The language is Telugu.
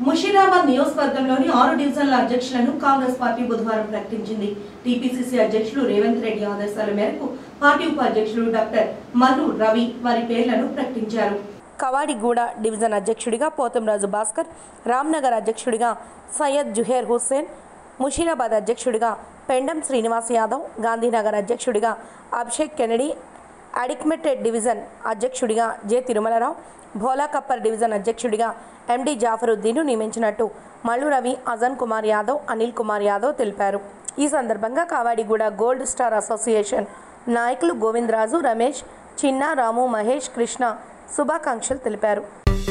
ముషీరాబాద్ నియోజకవర్గంలోని 6 డివిజన్ల అధ్యక్షులను కాంగ్రెస్ పార్టీ బుధవారం ప్రకటించింది. టీపీసీసీ అధ్యక్షులు రేవంత్ రెడ్డి ఆదేశాల మేరకు పార్టీ ఉపాధ్యక్షులు డాక్టర్ మల్లు రవి వారి పేర్లను ప్రకటించారు. కవాడిగూడ డివిజన్ అధ్యక్షుడిగా పోతంరాజు భాస్కర్, రామ్నగర్ అధ్యక్షుడిగా సయ్యద్ జుహేర్ హుస్సేన్, ముషీరాబాద్ అధ్యక్షుడిగా పెండం శ్రీనివాస్ యాదవ్, గాంధీనగర్ అధ్యక్షుడిగా అభిషేక్ కెనడి, అడిక్మెటెడ్ డివిజన్ అధ్యక్షుడిగా జె తిరుమలరావు, భోలాకప్పర్ డివిజన్ అధ్యక్షుడిగా ఎండి జాఫరుద్దీన్ను నియమించినట్టు మల్లు రవి, అజన్ కుమార్ యాదవ్, అనిల్ కుమార్ యాదవ్ తెలిపారు. ఈ సందర్భంగా కావాడిగూడ గోల్డ్ స్టార్ అసోసియేషన్ నాయకులు గోవిందరాజు, రమేష్, చిన్న, రాము, మహేష్, కృష్ణ శుభాకాంక్షలు తెలిపారు.